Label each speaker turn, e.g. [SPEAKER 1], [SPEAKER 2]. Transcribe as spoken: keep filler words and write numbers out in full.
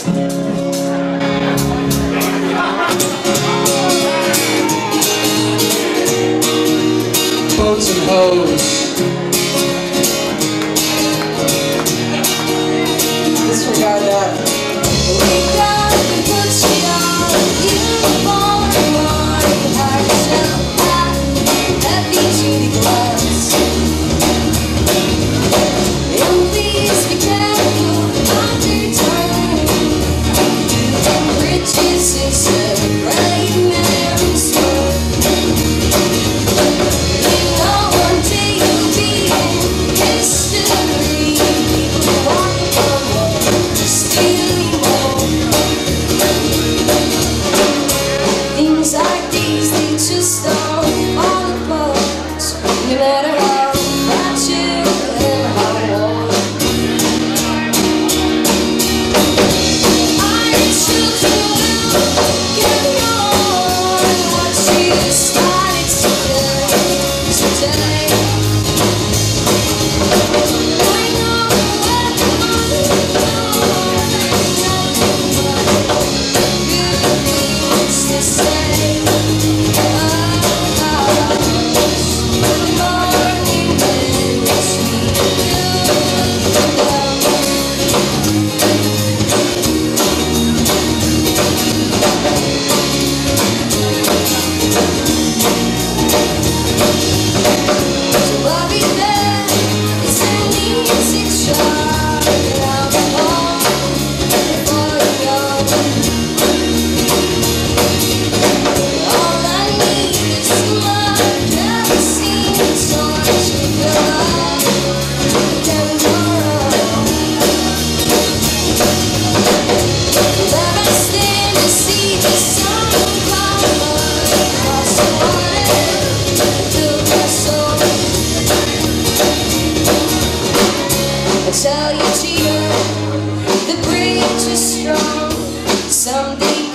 [SPEAKER 1] Boats and hoes. Disregard that.
[SPEAKER 2] Wake up and put shit on. Uniform on. Hide yourself out. Heavy duty gloves. And please be careful on your tongue. Bridges is a bright man's world. You know one day you'll be in history. Walk on water, stealing more. Things like these, they just don't fall apart. No matter how fragile and how warm. Our children will carry on what you started today. I know what good things to say. The morning makes me so I'll be there. It's an easy job, and I'll be home before you go. All I need is love, never seen so much love tomorrow. Never stand to see the sun come across the water, fill my soul. I tell you, cheater, the bridge is strong. Someday